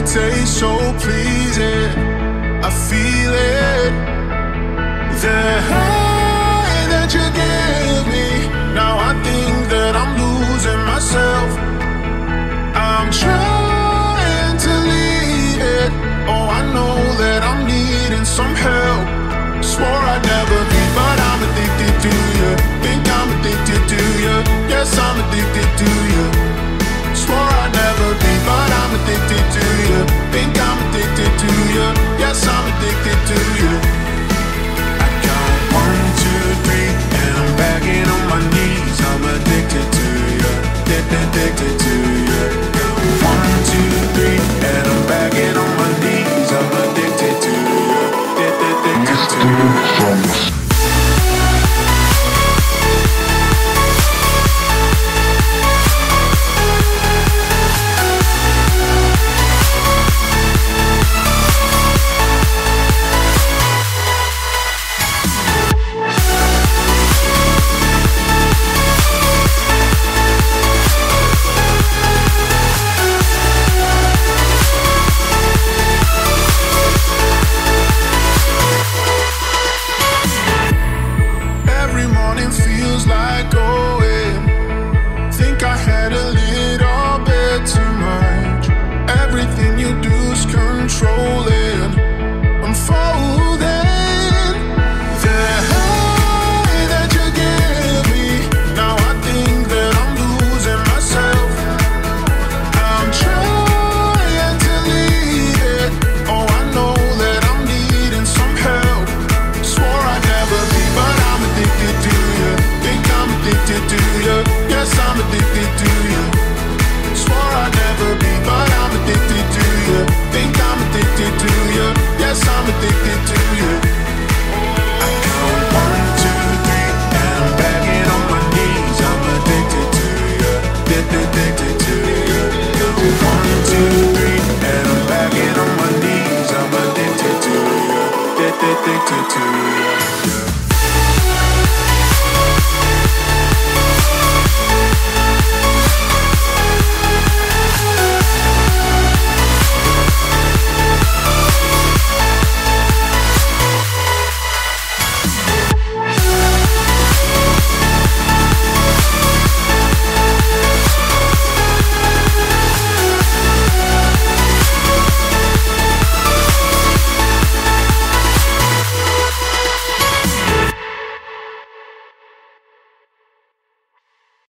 taste so pleasing. I feel it, the high that you give me. Now I think that I'm losing myself. I'm trying to leave it. Oh, I know that I'm needing some help. Swore I'd never be, but I'm addicted to you. Think I'm addicted to you. Yes, I'm addicted to you. Swore I'd never be, but I'm addicted to you. Think I'm addicted to you. Yes, I'm addicted to you. I count 1, 2, 3, and I'm begging on my knees. I'm addicted to you. Addicted to you. 1, 2, 3, and I'm begging on my knees. I'm addicted to you. Addicted to you. Feels like going. Think I had a little bit too much. Everything you do's controlling. I'm folding. The high that you give me. Now I think that I'm losing myself. I'm trying to leave it. Oh, I know that I'm needing some help. Swore I'd never be, but I'm addicted to you. Think I'm addicted to you. Yes, I'm addicted to you. Swore I'd never be, but I'm addicted to you. Think I'm addicted to you. Yes, I'm addicted to you. I count 1, 2, 3, and I'm begging on my knees. I'm addicted to you. Addicted to you. 1, 2, 3, and I'm begging on my knees. I'm addicted to you. Addicted to you.